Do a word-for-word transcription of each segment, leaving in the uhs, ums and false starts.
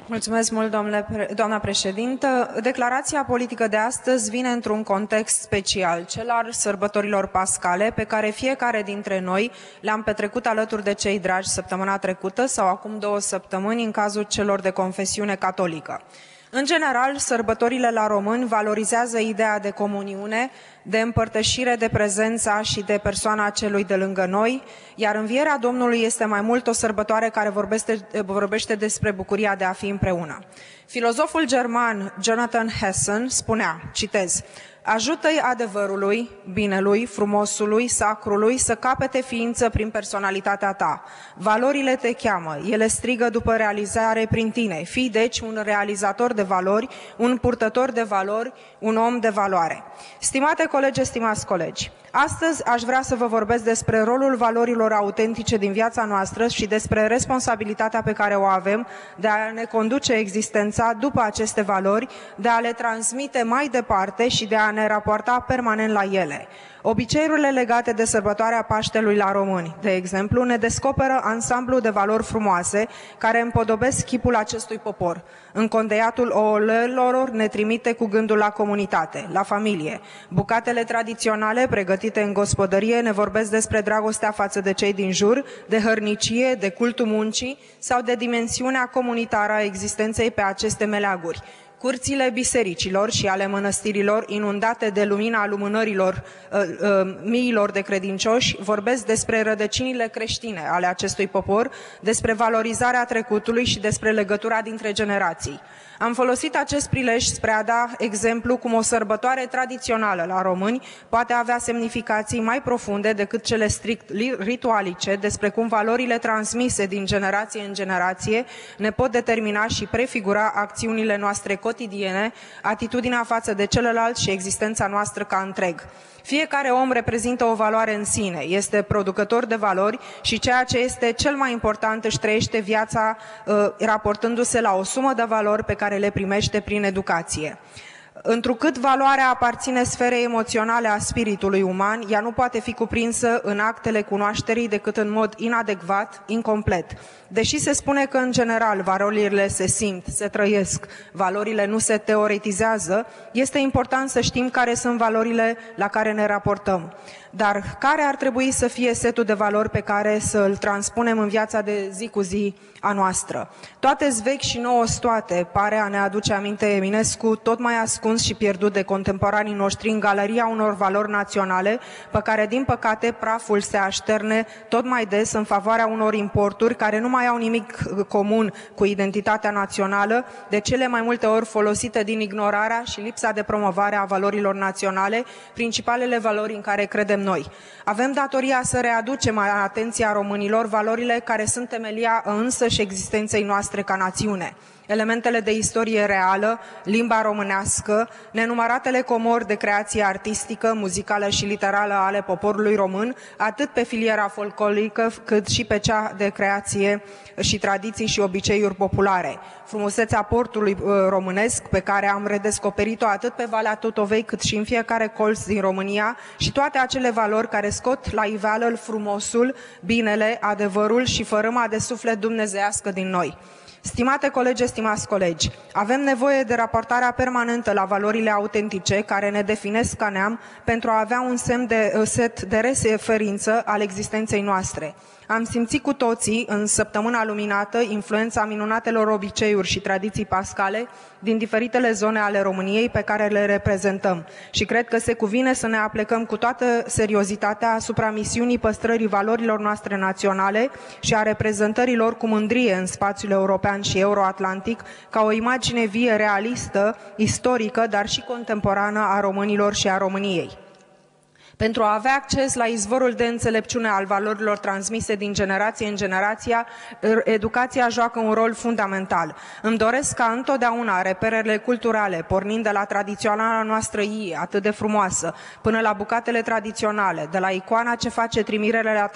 Mulțumesc mult, doamna președintă. Declarația politică de astăzi vine într-un context special, cel al sărbătorilor pascale, pe care fiecare dintre noi le-am petrecut alături de cei dragi săptămâna trecută sau acum două săptămâni în cazul celor de confesiune catolică. În general, sărbătorile la români valorizează ideea de comuniune, de împărtășire de prezența și de persoana celui de lângă noi, iar învierea Domnului este mai mult o sărbătoare care vorbește, vorbește despre bucuria de a fi împreună. Filozoful german Jonathan Hessen spunea, citez, ajută-i adevărului, binelui, frumosului, sacrului să capete ființă prin personalitatea ta. Valorile te cheamă, ele strigă după realizare prin tine. Fii deci un realizator de valori, un purtător de valori, un om de valoare. Stimate colegi, stimați colegi, astăzi aș vrea să vă vorbesc despre rolul valorilor autentice din viața noastră și despre responsabilitatea pe care o avem de a ne conduce existența după aceste valori, de a le transmite mai departe și de a ne raporta permanent la ele. Obiceiurile legate de sărbătoarea Paștelui la români, de exemplu, ne descoperă ansamblu de valori frumoase care împodobesc chipul acestui popor. Încondeiatul ouălelor ne trimite cu gândul la comunitate, la familie. Bucatele tradiționale pregătite în gospodărie ne vorbesc despre dragostea față de cei din jur, de hărnicie, de cultul muncii sau de dimensiunea comunitară a existenței pe aceste meleaguri. Curțile bisericilor și ale mănăstirilor, inundate de lumina lumânărilor uh, uh, miilor de credincioși, vorbesc despre rădăcinile creștine ale acestui popor, despre valorizarea trecutului și despre legătura dintre generații. Am folosit acest prilej spre a da exemplu cum o sărbătoare tradițională la români poate avea semnificații mai profunde decât cele strict ritualice, despre cum valorile transmise din generație în generație ne pot determina și prefigura acțiunile noastre cotidiene, atitudinea față de celălalt și existența noastră ca întreg. Fiecare om reprezintă o valoare în sine, este producător de valori și ceea ce este cel mai important își trăiește viața uh, raportându-se la o sumă de valori pe care le primește prin educație. Întrucât valoarea aparține sferei emoționale a spiritului uman, ea nu poate fi cuprinsă în actele cunoașterii decât în mod inadecvat, incomplet. Deși se spune că, în general, valorile se simt, se trăiesc, valorile nu se teoretizează, este important să știm care sunt valorile la care ne raportăm. Dar care ar trebui să fie setul de valori pe care să îl transpunem în viața de zi cu zi a noastră? Toate-s vechi și nouă-s toate, pare a ne aduce aminte Eminescu, tot mai ascuns și pierdut de contemporanii noștri în galeria unor valori naționale, pe care, din păcate, praful se așterne tot mai des în favoarea unor importuri care nu mai au nimic comun cu identitatea națională, de cele mai multe ori folosite din ignorarea și lipsa de promovare a valorilor naționale, principalele valori în care credem noi. Avem datoria să readucem în atenția românilor valorile care sunt temelia însăși existenței noastre ca națiune. Elementele de istorie reală, limba românească, nenumăratele comori de creație artistică, muzicală și literară ale poporului român, atât pe filiera folclorică cât și pe cea de creație și tradiții și obiceiuri populare. Frumusețea portului românesc, pe care am redescoperit-o atât pe Valea Tutovei cât și în fiecare colț din România, și toate acele valori care scot la iveală frumosul, binele, adevărul și fărâma de suflet dumnezeiască din noi. Stimate colegi, stimați colegi, avem nevoie de raportarea permanentă la valorile autentice care ne definesc ca neam pentru a avea un semn de, set de referință al existenței noastre. Am simțit cu toții, în săptămâna luminată, influența minunatelor obiceiuri și tradiții pascale din diferitele zone ale României pe care le reprezentăm și cred că se cuvine să ne aplecăm cu toată seriozitatea asupra misiunii păstrării valorilor noastre naționale și a reprezentării lor cu mândrie în spațiul european și euroatlantic ca o imagine vie, realistă, istorică, dar și contemporană a românilor și a României. Pentru a avea acces la izvorul de înțelepciune al valorilor transmise din generație în generația, educația joacă un rol fundamental. Îmi doresc ca întotdeauna reperele culturale, pornind de la tradiționala noastră ie, atât de frumoasă, până la bucatele tradiționale, de la icoana ce face trimirele la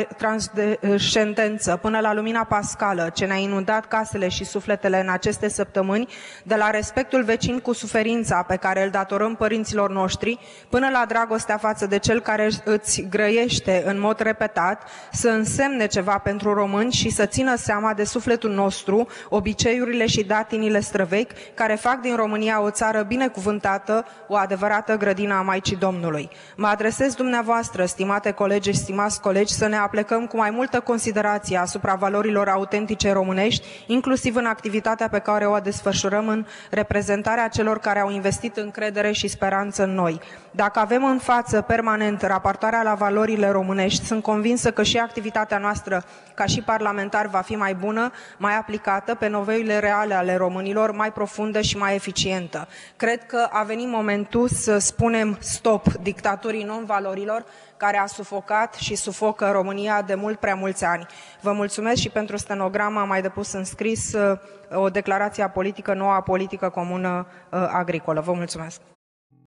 transcendență, până la lumina pascală, ce ne-a inundat casele și sufletele în aceste săptămâni, de la respectul vecin cu suferința pe care îl datorăm părinților noștri, până la dragostea față de de cel care îți grăiește în mod repetat să însemne ceva pentru români și să țină seama de sufletul nostru, obiceiurile și datinile străvechi care fac din România o țară binecuvântată, o adevărată grădină a Maicii Domnului. Mă adresez dumneavoastră, stimate colegi și stimați colegi, să ne aplecăm cu mai multă considerație asupra valorilor autentice românești, inclusiv în activitatea pe care o desfășurăm în reprezentarea celor care au investit încredere și speranță în noi. Dacă avem în față permanent raportarea la valorile românești, sunt convinsă că și activitatea noastră ca și parlamentar va fi mai bună, mai aplicată pe nevoile reale ale românilor, mai profundă și mai eficientă. Cred că a venit momentul să spunem stop dictaturii non-valorilor care a sufocat și sufocă România de mult prea mulți ani. Vă mulțumesc și pentru stenogramă am mai depus în scris o declarație politică, noua politică comună agricolă. Vă mulțumesc.